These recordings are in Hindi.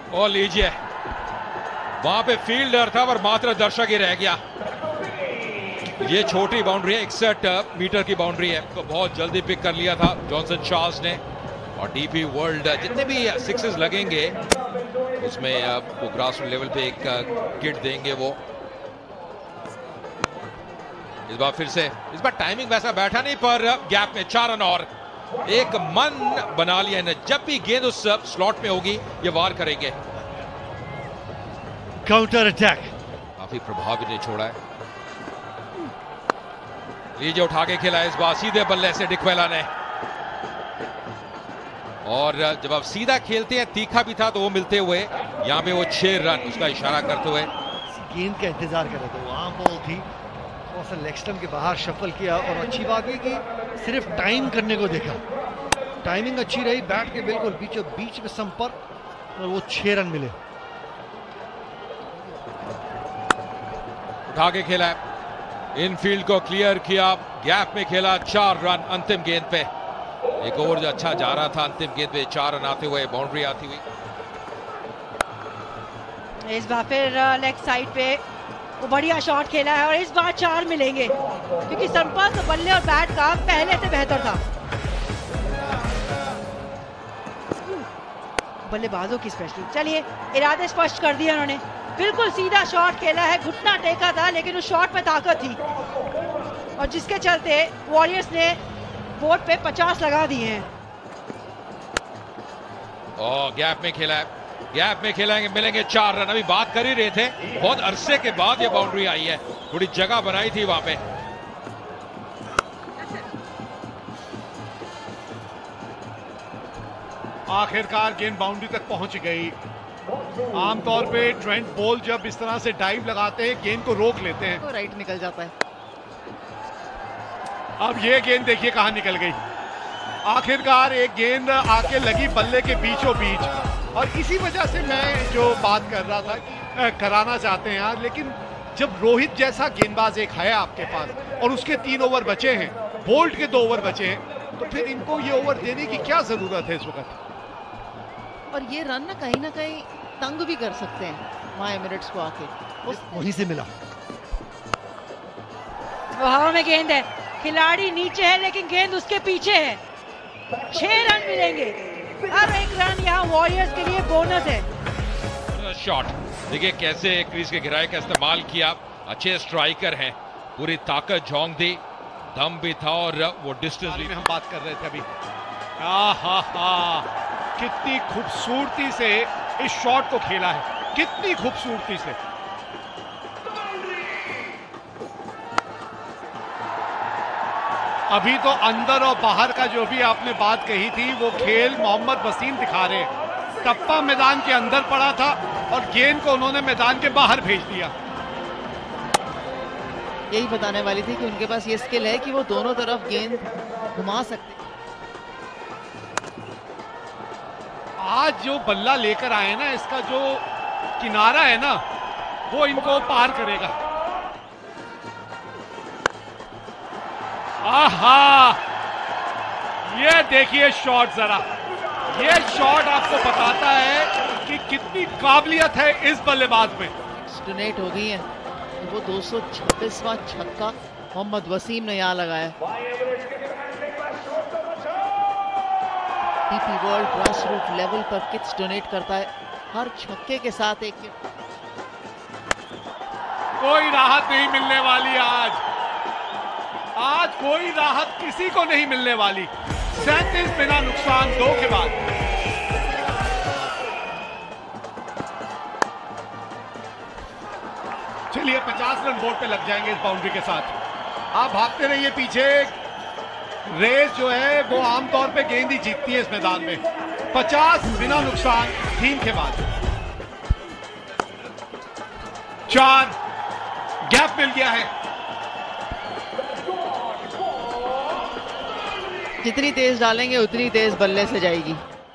और लीजिए, वहां पे फील्डर था पर मात्र दर्शक ही रह गया। ये छोटी बाउंड्री है, 61 मीटर की बाउंड्री है, तो बहुत जल्दी पिक कर लिया था जॉनसन चार्ल्स ने। और डीपी वर्ल्ड जितने भी सिक्सेस लगेंगे उसमें वो ग्रास लेवल पे एक किट देंगे वो। इस बार फिर से, इस बार टाइमिंग वैसा बैठा नहीं, पर गैप में 4 रन और एक मन बना लिया है। जब भी गेंद उस स्लॉट में होगी ये वार करेंगे। काउंटर अटैक काफी प्रभावी नहीं छोड़ा है। लीजिए उठा के खेला इस बार सीधे बल्ले से डिक्वेला ने। और जब आप सीधा खेलते हैं, तीखा भी था तो वो मिलते हुए यहाँ पे वो 6 रन उसका इशारा करते हुए गेंद का इंतजार कर रहे थे। वो आम बॉल थी, थोड़ा सा लेग स्टंप के बाहर शफल किया। और अच्छी बात है कि सिर्फ टाइम करने को देखा, टाइमिंग अच्छी रही, बैट के बिल्कुल बीचों बीच में संपर्क और वो 6 रन मिले। उठा के खेला, इनफील्ड को क्लियर किया, गैप में खेला, 4 रन अंतिम गेंद पे। एक ओवर जो अच्छा जा रहा था, अंतिम गेंद पे 4 रन आते हुए बाउंड्री आती हुई। इस बार फिर लेग साइड पे वो बढ़िया शॉट खेला है और इस बार 4 मिलेंगे क्योंकि संपर्क बल्ले और बैट का पहले से बेहतर था। बल्लेबाजों की स्पेशली, चलिए इरादे स्पष्ट कर दिए उन्होंने। बिल्कुल सीधा शॉट खेला है, घुटना टेका था लेकिन उस शॉट में ताकत थी और जिसके चलते वॉरियर्स ने बोर्ड पे 50 लगा दिए हैं। और गैप में खेला है, गैप में खेलेंगे, मिलेंगे 4 रन। अभी बात कर ही रहे थे, बहुत अरसे के बाद ये बाउंड्री आई है, थोड़ी जगह बनाई थी वहां पे। आखिरकार गेंद बाउंड्री तक पहुंच गई। आमतौर पे ट्रेंट बोल्ट जब इस तरह से डाइव लगाते हैं, गेंद को रोक लेते हैं तो राइट निकल जाता है। अब ये गेंद देखिए कहां निकल गई। आखिरकार एक गेंद आके लगी बल्ले के बीचों बीच। और इसी वजह से मैं जो बात कर रहा था कि कराना चाहते हैं यार, लेकिन जब रोहित जैसा गेंदबाज एक है आपके पास और उसके 3 ओवर बचे हैं, बोल्ट के 2 ओवर बचे हैं, तो फिर इनको ये ओवर देने की क्या जरूरत है इस वक्त। और ये रन ना कहीं तंग भी कर सकते हैं वहां एमिरेट्स को आके। वहीं से मिला, हवा में गेंद है, खिलाड़ी नीचे है लेकिन गेंद उसके पीछे है। 6 रन मिलेंगे, हर एक रन यहाँ वॉरियर्स के लिए बोनस है। शॉट देखिए कैसे क्रीज के गिराए का इस्तेमाल किया, अच्छे स्ट्राइकर हैं, पूरी ताकत झोंक दी, दम भी था और वो डिस्टेंस भी। हम बात कर रहे थे अभी, कितनी खूबसूरती से इस शॉट को खेला है, कितनी खूबसूरती से। अभी तो अंदर और बाहर का जो भी आपने बात कही थी वो खेल मोहम्मद वसीम दिखा रहे हैं। टप्पा मैदान के अंदर पड़ा था और गेंद को उन्होंने मैदान के बाहर भेज दिया। यही बताने वाली थी कि उनके पास ये स्किल है कि वो दोनों तरफ गेंद घुमा सकते। आज जो बल्ला लेकर आए ना, इसका जो किनारा है ना, वो इनको पार करेगा। आहा, ये देखिए शॉट, जरा ये शॉट आपको बताता है कि कितनी काबिलियत है इस बल्लेबाज में। डोनेट हो गई है, वो 226वां छक्का मोहम्मद वसीम ने यहाँ लगाया। DP world grass root level पर किट्स डोनेट करता है, हर छक्के के साथ एक कोई राहत नहीं मिलने वाली आज कोई राहत किसी को नहीं मिलने वाली। 37 बिना नुकसान 2 के बाद। चलिए 50 रन बोर्ड पे लग जाएंगे इस बाउंड्री के साथ। आप भागते रहिए पीछे। रेस जो है वो आमतौर पे गेंद ही जीतती है इस मैदान में। 50 बिना नुकसान 3 के बाद। 4 गैप मिल गया है। जितनी तेज डालेंगे उतनी तेज बल्ले से जाएगी।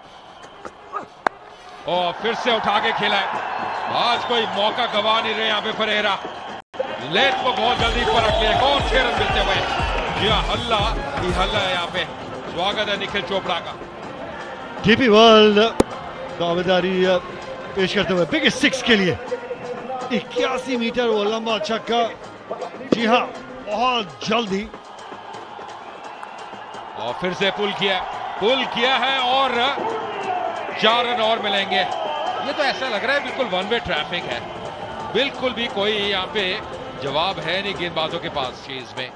और फिर से उठा के खेला है, आज कोई मौका गवा नहीं रहे यहाँ पे फरेरा। लेट को बहुत जल्दी परख लिया, कौन 6 रन मिलते हुए। जी हल्ला ही हल्ला है यहाँ पे। स्वागत है निखिल चोपड़ा का। डीपी वर्ल्ड दावेदारी पेश करते हुए बिगेस्ट सिक्स के लिए 81 मीटर वो लंबा छक्का। जी हाँ, बहुत जल्दी। और फिर से पुल किया है और 4 रन और मिलेंगे। ये तो ऐसा लग रहा है बिल्कुल वन वे ट्रैफिक है, बिल्कुल भी कोई यहाँ पे जवाब है नहीं गेंदबाजों के पास चीज में।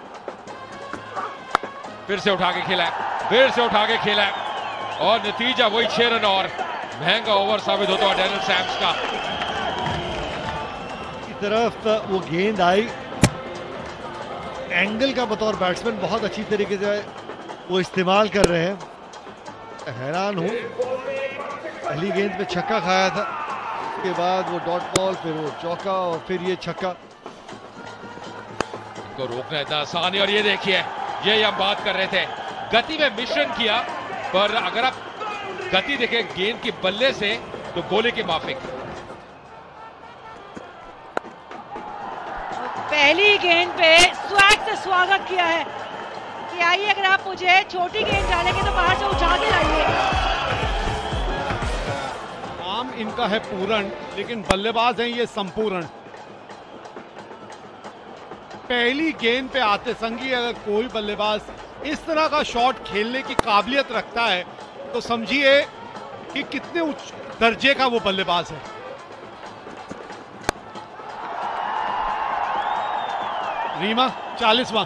फिर से उठा के खेला और नतीजा वही 6 रन और। महंगा ओवर साबित होता है डैनियल सैम्स का। की तरफ वो गेंद आई, एंगल का बतौर बैट्समैन बहुत अच्छी तरीके से वो इस्तेमाल कर रहे हैं। हैरान हूं, पहली गेंद पे छक्का खाया था, उसके बाद वो डॉट बॉल, फिर वो चौका और फिर ये छक्का। को रोकना इतना आसान है। और ये देखिए, ये हम बात कर रहे थे, गति में मिश्रण किया, पर अगर आप गति देखें गेंद की बल्ले से तो गोले के माफिक। पहली गेंद पे स्वैग से स्वागत किया है कि आइए, अगर आप मुझे छोटी गेंद डालेंगे तो बाहर से उठा के लाइए। नाम इनका है पूरण, लेकिन बल्लेबाज हैं ये संपूर्ण। पहली गेंद पे आते संगी अगर कोई बल्लेबाज इस तरह का शॉट खेलने की काबिलियत रखता है तो समझिए कि कितने उच्च दर्जे का वो बल्लेबाज है। रीमा 40वां।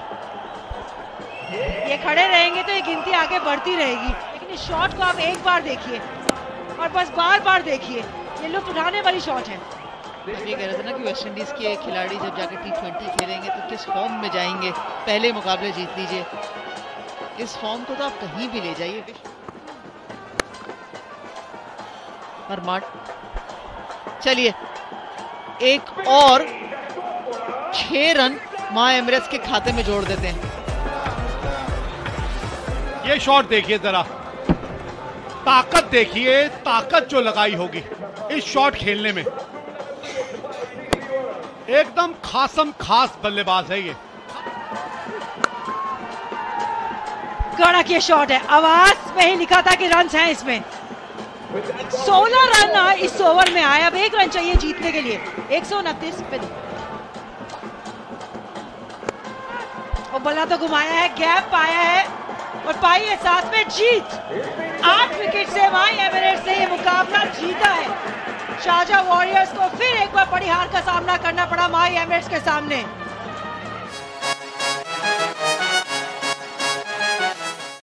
ये खड़े रहेंगे तो ये गिनती आगे बढ़ती रहेगी, लेकिन इस शॉट को आप एक बार देखिए और बस बार बार देखिए, ये लुत्फ उठाने वाली शॉट है। ये कह रहे थे ना कि वेस्ट इंडीज के खिलाड़ी जब जाकर T20 खेलेंगे तो किस फॉर्म में जाएंगे। पहले मुकाबले जीत लीजिए, इस फॉर्म को तो आप कहीं भी ले जाइए। चलिए, एक और 6 रन मां एमिरेट्स के खाते में जोड़ देते हैं। ये शॉट देखिए जरा, ताकत देखिए, ताकत जो लगाई होगी इस शॉट खेलने में। एकदम खास बल्लेबाज है ये। कड़क ये शॉट है, आवाज में ही लिखा था कि रन हैं इसमें। 16 रन इस ओवर में आए, अब 1 रन चाहिए जीतने के लिए। 129 पे और बल्ला तो घुमाया है, गैप पाया है और पाई है साथ में जीत। 8 विकेट से माई एमिरेट्स ने ये मुकाबला जीता है। शारजाह वॉरियर्स को फिर एक बार बड़ी हार का सामना करना पड़ा माई एमिरेट्स के सामने।